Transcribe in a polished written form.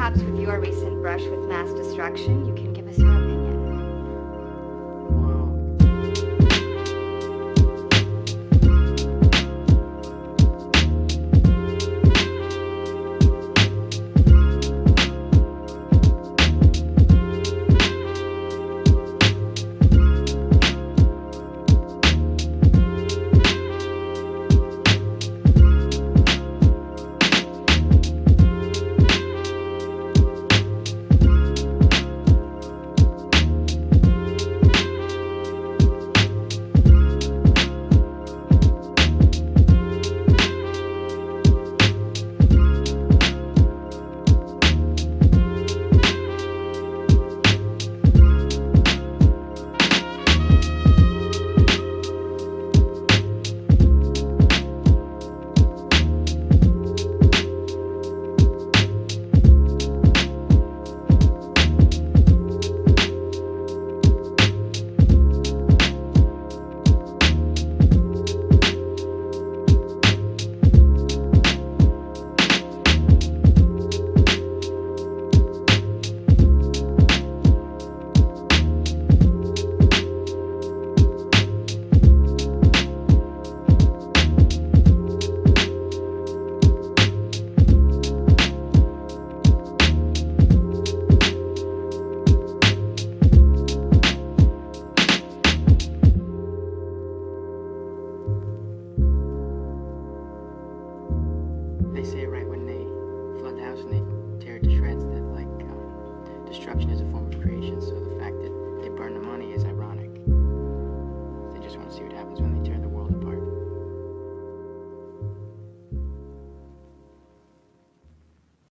perhaps with your recent brush with mass destruction, you can give us your opinion. They say it right when they flood the house and they tear it to shreds that, like, destruction is a form of creation, so the